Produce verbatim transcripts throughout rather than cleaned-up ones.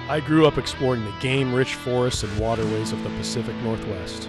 I grew up exploring the game-rich forests and waterways of the Pacific Northwest.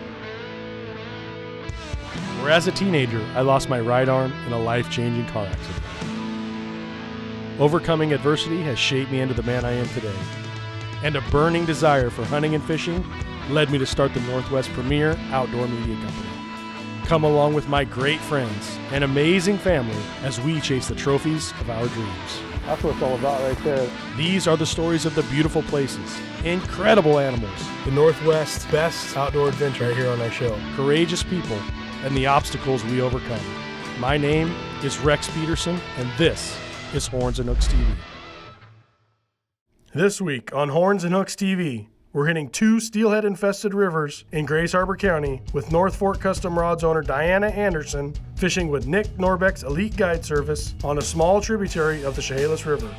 Where as a teenager, I lost my right arm in a life-changing car accident. Overcoming adversity has shaped me into the man I am today. And a burning desire for hunting and fishing led me to start the Northwest premier outdoor media company. Come along with my great friends and amazing family as we chase the trophies of our dreams. That's what it's all about right there. These are the stories of the beautiful places, incredible animals, The Northwest's best outdoor adventure right here on our show. courageous people, and the obstacles we overcome. My name is Rex Peterson, and this is Horns and Hooks T V. This week on Horns and Hooks T V, we're hitting two steelhead-infested rivers in Grays Harbor County with North Fork Custom Rods owner Diana Anderson fishing with Nick Norbeck's Elite Guide Service on a small tributary of the Chehalis River.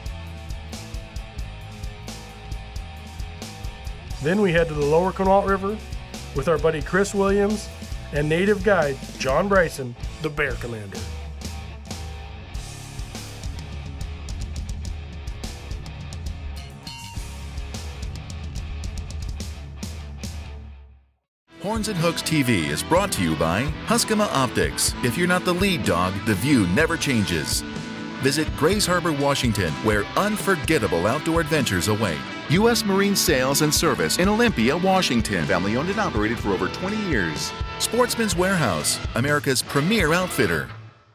Then we head to the lower Quinault River with our buddy Chris Williams and native guide John Bryson, the Bear Commander. Horns and Hooks T V is brought to you by Huskama Optics. If you're not the lead dog, the view never changes. Visit Grays Harbor, Washington, where unforgettable outdoor adventures await. U S Marine Sales and Service in Olympia, Washington. Family owned and operated for over twenty years. Sportsman's Warehouse, America's premier outfitter.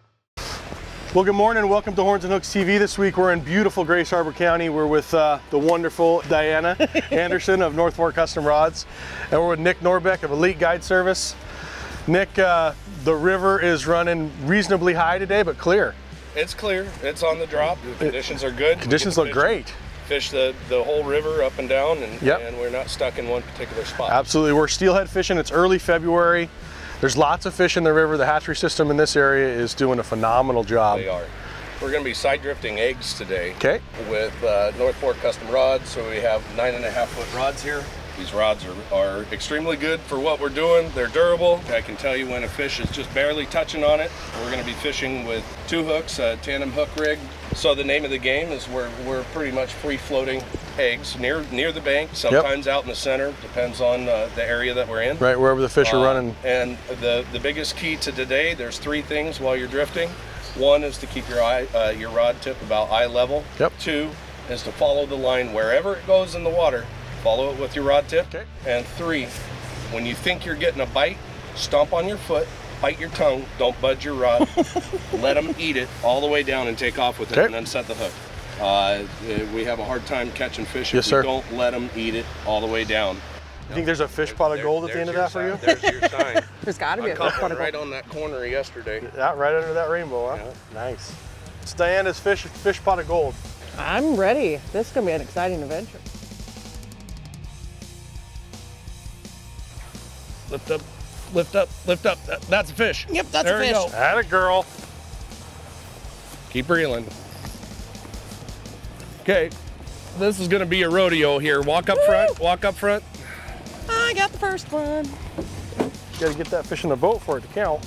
Well, good morning and welcome to Horns and Hooks T V. This week we're in beautiful Grays Harbor County. We're with uh, the wonderful Diana Anderson of North Fork Custom Rods, and we're with Nick Norbeck of Elite Guide Service. Nick, uh, the river is running reasonably high today, but clear. It's clear. It's on the drop. The conditions are good. Conditions look fish, great. Fish the, the whole river up and down, and, Yep. and we're not stuck in one particular spot. Absolutely. We're steelhead fishing. It's early February. There's lots of fish in the river. The hatchery system in this area is doing a phenomenal job. They are. We're going to be side drifting eggs today. Okay. With uh, North Fork Custom Rods. So we have nine and a half foot rods here. These rods are, are extremely good for what we're doing. They're durable. I can tell you when a fish is just barely touching on it. We're going to be fishing with two hooks, a tandem hook rig. So the name of the game is we're, we're pretty much free floating eggs near near the bank, sometimes yep. out in the center, depends on uh, the area that we're in. Right, wherever the fish uh, are running. And the, the biggest key to today, there's three things while you're drifting. One is to keep your eye, uh, your rod tip about eye level. Yep. Two is to follow the line wherever it goes in the water. Follow it with your rod tip. Okay. And three, when you think you're getting a bite, stomp on your foot, bite your tongue, don't budge your rod, let them eat it all the way down and take off with it, okay. and then set the hook. Uh, we have a hard time catching fish yes, if sir. we don't let them eat it all the way down. You think there's a fish pot of there, gold at the end of that for you? There's your sign. There's got to be I a caught fish pot one of right gold. on that corner yesterday. Yeah, right under that rainbow, huh? Yeah. Nice. It's Diana's fish, fish pot of gold. I'm ready. This is going to be an exciting adventure. Lift up, lift up, lift up. That, that's a fish. Yep, that's there a fish. There you go. Atta girl. Keep reeling. Okay, this is gonna be a rodeo here. Walk up Woo! front, walk up front. I got the first one. You gotta get that fish in the boat for it to count.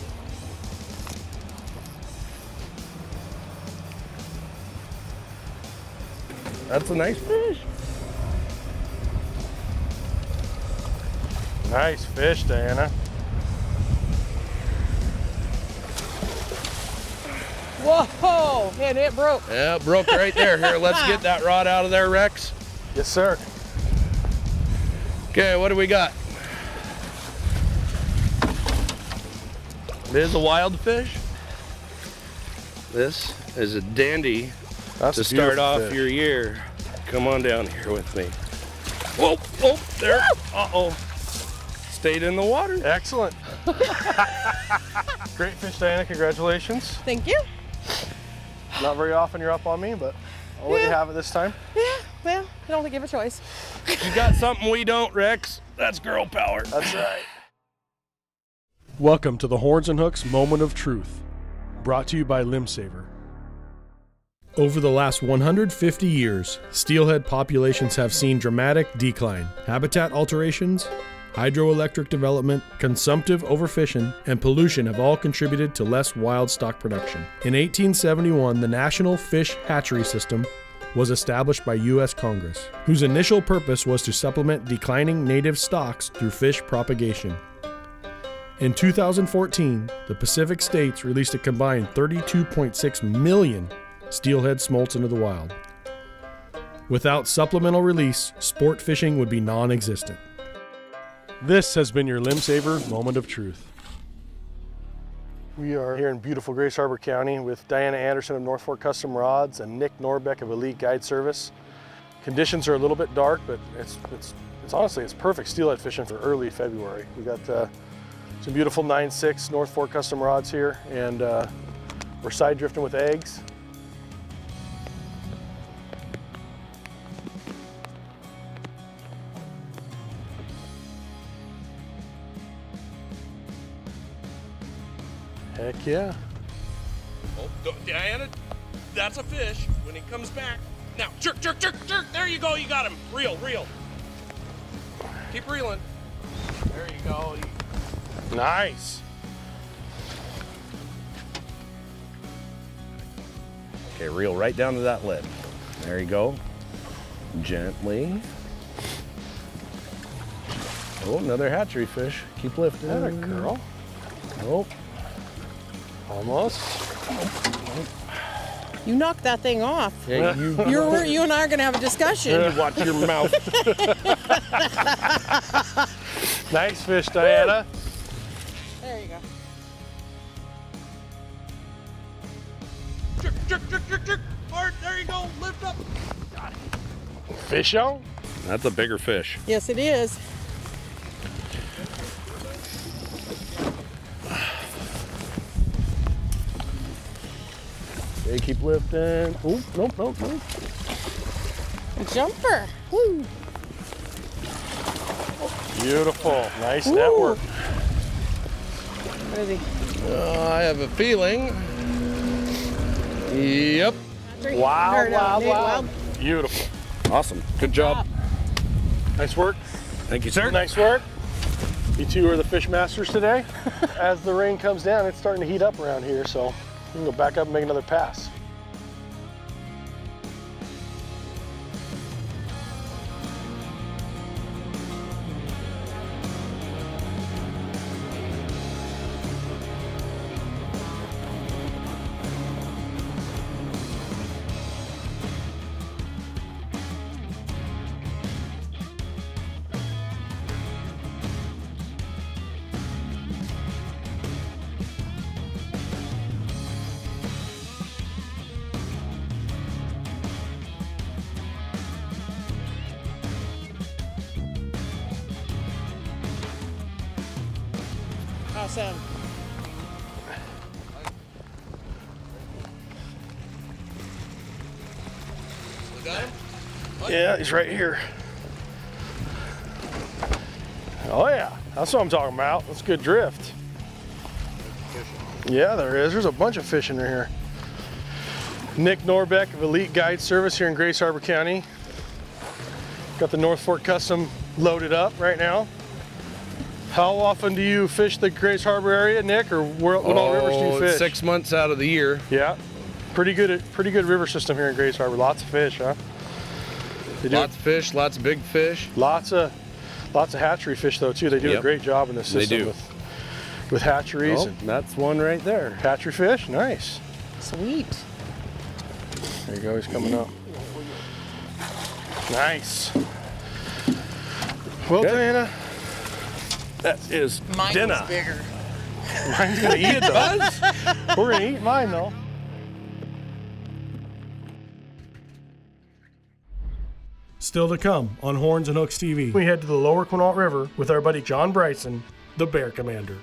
That's a nice fish. Nice fish, Diana. Whoa, and it broke. Yeah, it broke right there. Here, let's get that rod out of there, Rex. Yes, sir. Okay, what do we got? This is a wild fish. This is a dandy That's to a start off fish. your year. Come on down here with me. Whoa, oh, there. Uh-oh. Stayed in the water. Excellent. Great fish, Diana. Congratulations. Thank you. Not very often you're up on me, but I'll let yeah. you have it this time. Yeah, well, I don't think you have a choice. You got something we don't, Rex. That's girl power. That's right. Welcome to the Horns and Hooks Moment of Truth, brought to you by Limb Saver. Over the last one hundred fifty years, steelhead populations have seen dramatic decline. Habitat alterations, hydroelectric development, consumptive overfishing, and pollution have all contributed to less wild stock production. In eighteen seventy-one, the National Fish Hatchery System was established by U S Congress, whose initial purpose was to supplement declining native stocks through fish propagation. In two thousand fourteen, the Pacific states released a combined thirty-two point six million steelhead smolts into the wild. Without supplemental release, sport fishing would be non-existent. This has been your Limb Saver Moment of Truth. We are here in beautiful Grace Harbor County with Diana Anderson of North Fork Custom Rods and Nick Norbeck of Elite Guide Service. Conditions are a little bit dark, but it's, it's, it's honestly, it's perfect steelhead fishing for early February. We got uh, some beautiful nine six North Fork Custom Rods here, and uh, we're side drifting with eggs. Heck yeah. Oh, don't- Diana, that's a fish when he comes back. Now, jerk, jerk, jerk, jerk. There you go. You got him. Reel, reel. Keep reeling. There you go. Nice. Okay, reel right down to that lip. There you go. Gently. Oh, another hatchery fish. Keep lifting. That a girl. Nope. Almost. You knocked that thing off. Yeah, you, You're, you and I are going to have a discussion. you watch your mouth. Nice fish, Diana. There you go. Jerk, jerk, jerk, jerk, jerk. Hard. There you go. Lift up. Got it. Fish on? That's a bigger fish. Yes, it is. Okay, keep lifting. Oh, nope, nope, nope. A jumper. Woo. Beautiful. Nice Ooh. network. Where is he? Uh, I have a feeling. Yep. Wow, Or no, wow, Nate, wow. wild. Beautiful. Awesome. Good job. Nice work. Thank you, sir. Nice work. You two are the fish masters today. As the rain comes down, it's starting to heat up around here, so we can go back up and make another pass. Awesome. Got him? Yeah, he's right here. Oh yeah, that's what I'm talking about. That's good drift. Yeah, there is. There's a bunch of fish in here. Nick Norbeck of Elite Guide Service here in Grace Harbor County. Got the North Fork Custom loaded up right now. How often do you fish the Grace Harbor area, Nick, or where, what all rivers do you fish? Six months out of the year. Yeah, pretty good, pretty good river system here in Grace Harbor. Lots of fish, huh? They do Lots of fish, lots of big fish. lots of, lots of hatchery fish though too. They do Yep. a great job in this They system do. with, with hatcheries Oh, and that's one right there. hatchery fish. Nice. Sweet. There you go. He's coming up. Nice. Well, Okay. Diana, That is Mine dinner. was bigger. mine's gonna eat it though. We're gonna eat mine though. Still to come on Horns and Hooks T V. We head to the lower Quinault River with our buddy John Bryson, the Bear Commander.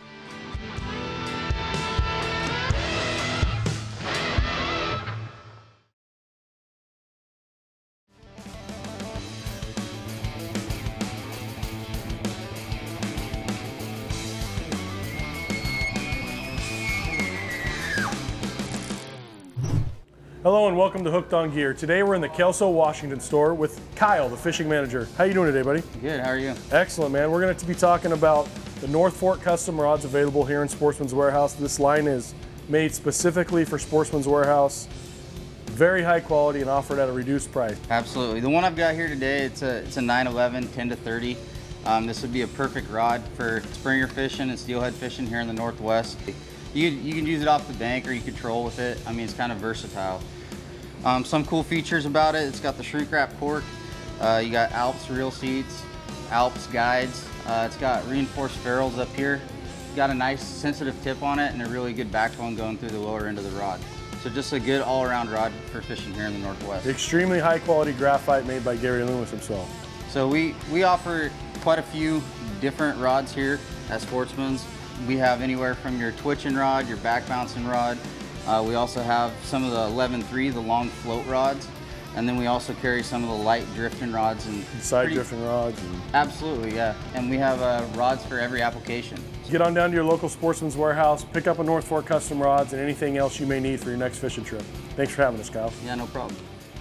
Hello and welcome to Hooked on Gear. Today we're in the Kelso, Washington store with Kyle, the fishing manager. How you doing today, buddy? Good, how are you? Excellent, man. We're going to be talking about the North Fork custom rods available here in Sportsman's Warehouse. This line is made specifically for Sportsman's Warehouse. very high quality and offered at a reduced price. Absolutely. The one I've got here today, it's a it's a nine eleven, ten to thirty. Um, this would be a perfect rod for springer fishing and steelhead fishing here in the Northwest. You, you can use it off the bank or you can troll with it. I mean, it's kind of versatile. Um, some cool features about it, it's got the shrink wrap cork. Uh, you got Alps reel seats, Alps guides. Uh, it's got reinforced ferrules up here. It's got a nice sensitive tip on it and a really good backbone going through the lower end of the rod. So just a good all-around rod for fishing here in the Northwest. Extremely high quality graphite made by Gary Loomis himself. So we, we offer quite a few different rods here at Sportsman's. We have anywhere from your twitching rod, your back bouncing rod. Uh, we also have some of the eleven three, the long float rods. And then we also carry some of the light drifting rods. and Side pretty, drifting rods. And... Absolutely, yeah. And we have uh, rods for every application. Get on down to your local Sportsman's Warehouse, pick up a North Fork Custom Rods and anything else you may need for your next fishing trip. Thanks for having us, Kyle. Yeah, no problem.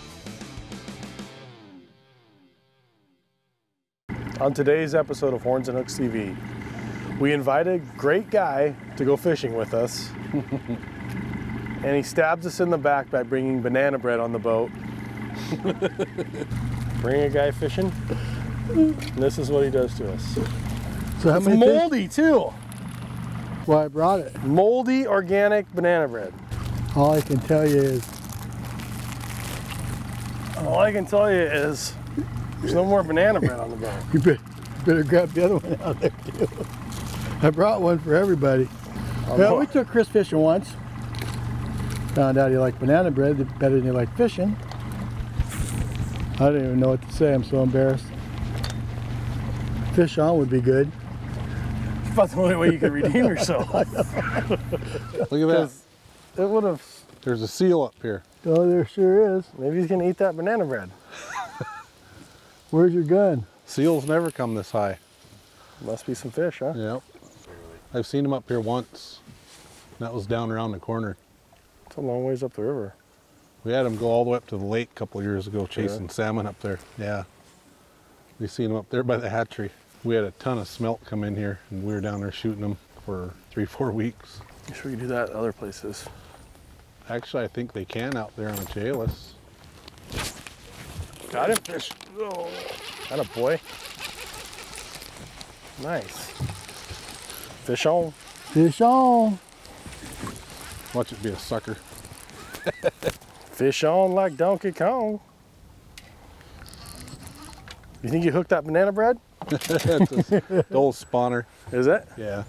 On today's episode of Horns and Hooks T V, we invited a great guy to go fishing with us. And he stabs us in the back by bringing banana bread on the boat. Bring a guy fishing, and this is what he does to us. So how It's many moldy fish? too. Well, I brought it. Moldy organic banana bread. All I can tell you is, All I can tell you is there's no more banana bread on the boat. you better, better grab the other one out there too. I brought one for everybody. Oh, Well, no. we took Chris fishing once. Found out he liked banana bread better than he liked fishing. I don't even know what to say. I'm so embarrassed. Fish on would be good. It's about the only way you can redeem yourself. Look at that. It would have. There's a seal up here. Oh, there sure is. Maybe he's gonna eat that banana bread. Where's your gun? Seals never come this high. Must be some fish, huh? Yep. I've seen them up here once. That was down around the corner. It's a long ways up the river. We had them go all the way up to the lake a couple of years ago chasing Yeah. salmon up there. Yeah. We seen them up there by the hatchery. We had a ton of smelt come in here and we were down there shooting them for three, four weeks. I'm sure we can do that at other places. Actually, I think they can out there on the Chehalis. Got him, fish. Oh, got a boy. Nice. Fish on. Fish on. Watch it be a sucker. Fish on like Donkey Kong. You think you hooked that banana bread? It's a, the old spawner. Is it? Yeah.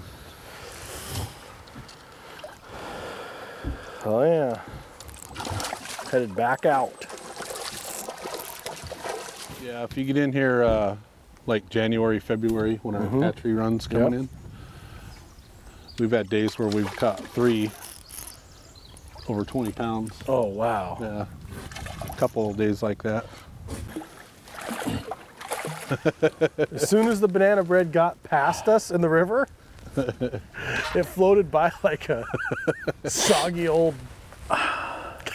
Oh yeah. Headed back out. Yeah, if you get in here uh, like January, February, when our Mhm. hatchery run's coming Yep. in, we've had days where we've caught three over twenty pounds. Oh wow. Yeah, a couple of days like that. As soon as the banana bread got past us in the river, it floated by like a soggy old. What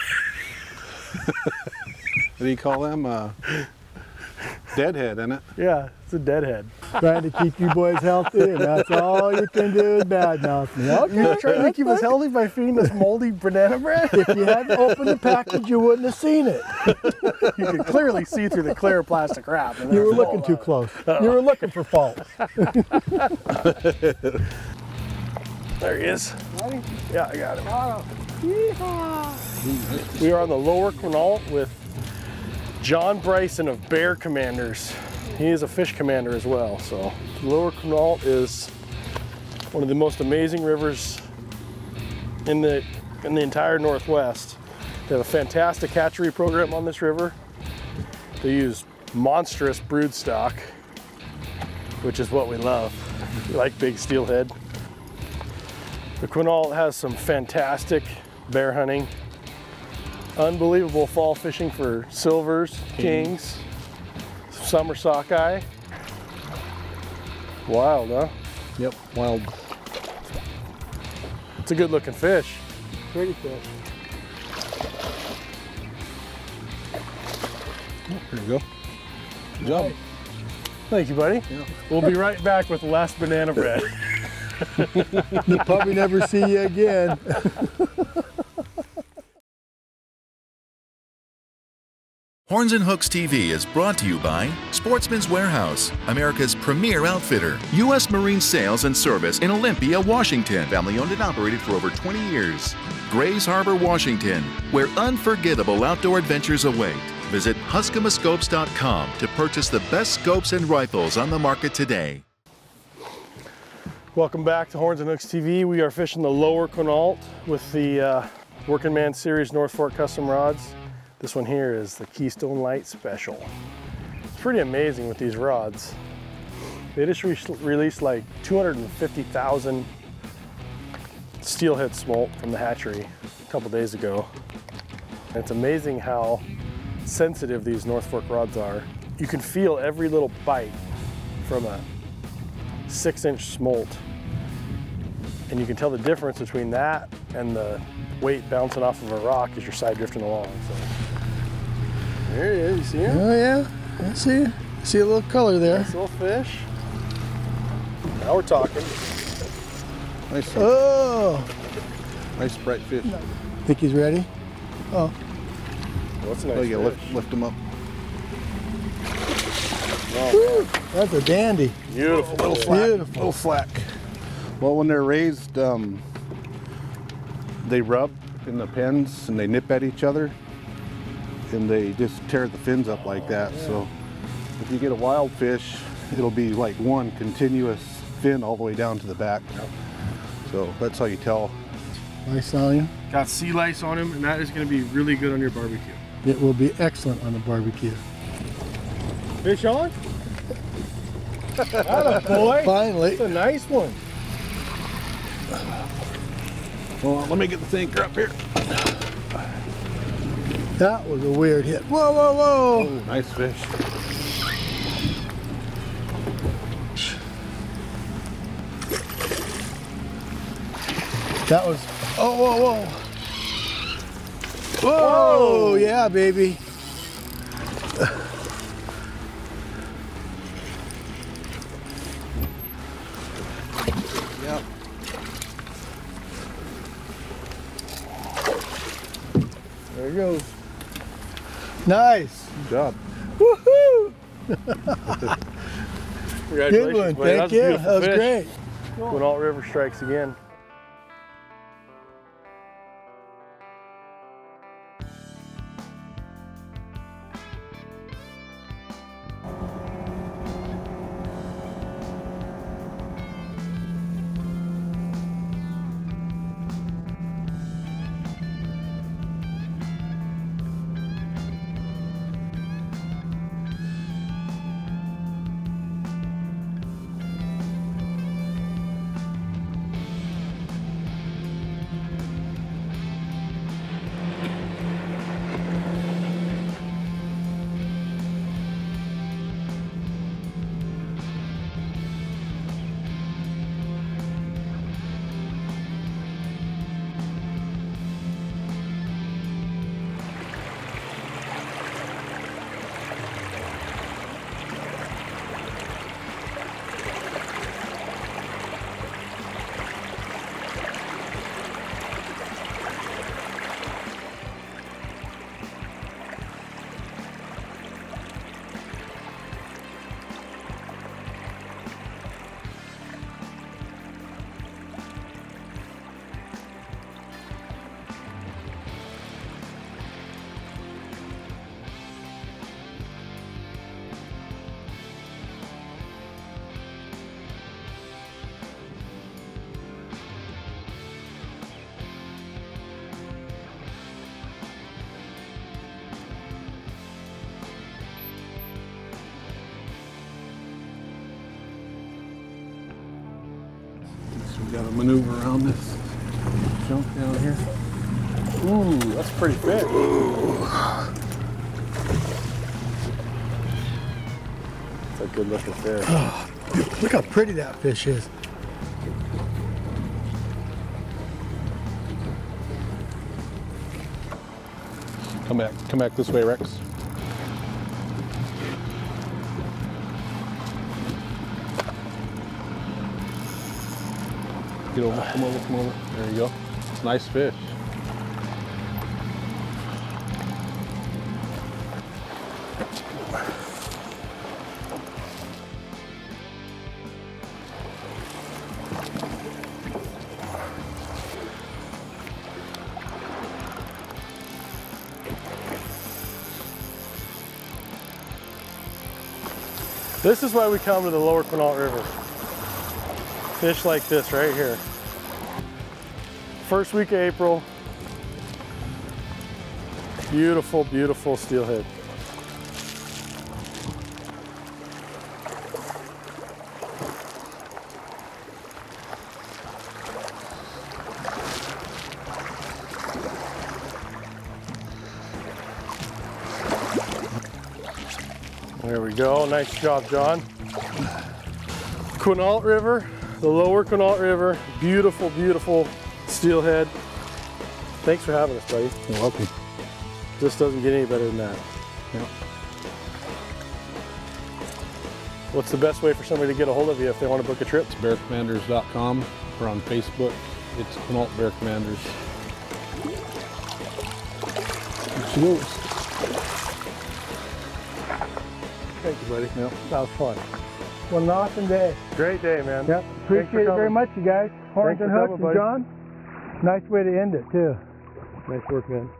do you call them? Uh, deadhead, isn't it? Yeah, it's a deadhead. Trying to keep you boys healthy, and that's all you can do is badmouth me. Okay, You're trying to that's keep us fine. healthy by feeding us moldy banana bread? If you hadn't opened the package, you wouldn't have seen it. You can clearly see through the clear plastic wrap. and You were there's looking all too that. close. You were looking for fault. There he is. Yeah, I got him. We are on the lower Quinault with John Bryson of Bear Commanders. He is a fish commander as well. So lower Quinault is one of the most amazing rivers in the in the entire Northwest. They have a fantastic hatchery program on this river. They use monstrous broodstock, which is what we love. We like big steelhead. The Quinault has some fantastic bear hunting. Unbelievable fall fishing for silvers, kings, summer sockeye. Wild, huh? Yep, wild. It's a good looking fish. Pretty fish. There you go. Good job. Thank you, buddy. Yeah. We'll be right back with the last banana bread. You'll probably never see you again. Horns and Hooks T V is brought to you by Sportsman's Warehouse, America's premier outfitter. U S Marine Sales and Service in Olympia, Washington. Family owned and operated for over twenty years. Grays Harbor, Washington, where unforgettable outdoor adventures await. Visit Huskama Scopes dot com to purchase the best scopes and rifles on the market today. Welcome back to Horns and Hooks T V. We are fishing the lower Quinault with the uh, Working Man Series North Fork Custom Rods. This one here is the Keystone Light Special. It's pretty amazing with these rods. They just re released like two hundred fifty thousand steelhead smolt from the hatchery a couple days ago. And it's amazing how sensitive these North Fork rods are. You can feel every little bite from a six inch smolt. And you can tell the difference between that and the weight bouncing off of a rock as you're side drifting along. So. There he is, you see him? Oh yeah, I see, see a little color there. Nice little fish. Now we're talking. Nice, Oh! nice bright fish. Think he's ready? Oh. What's a nice Oh, you fish? lift, lift him up. Oh, That's a dandy. beautiful. Little fish. flat, Beautiful. little flack. Well, when they're raised, um, they rub in the pens and they nip at each other, and they just tear the fins up like that. Yeah. So if you get a wild fish, it'll be like one continuous fin all the way down to the back. Yep. So that's how you tell. Nice on you. Got sea lice on him, and that is going to be really good on your barbecue. It will be excellent on the barbecue. Fish on? Atta boy. Finally. That's a nice one. Hold on, let me get the sinker up here. That was a weird hit. Whoa, whoa, whoa. Oh, nice fish. That was, oh, whoa, whoa. Whoa, yeah, baby. Yep. There he goes. Nice. Good job. Woohoo. Congratulations, Good one, man. thank That's a you. beautiful That was fish. great. Quinault River strikes again. We got to maneuver around this junk down here. Ooh, that's a pretty fish. It's a good looking fish. Oh, look how pretty that fish is. Come back, come back this way, Rex. Get over, come over, come over. There you go. It's a nice fish. This is why we come to the lower Quinault River. Fish like this right here. First week of April. Beautiful, beautiful steelhead. There we go, nice job, John. Quinault River, the lower Quinault River, beautiful, beautiful steelhead. Thanks for having us, buddy. You're welcome. This doesn't get any better than that. Yeah. What's the best way for somebody to get a hold of you if they want to book a trip? It's bear commanders dot com. We're on Facebook. It's Quinault Bear Commanders. Cheers. Thank you, buddy. Yep, that was fun. What an awesome day. Great day, man. Yep, appreciate it very much, you guys. Horns and Hooks and John. Nice way to end it, too. Nice work, man.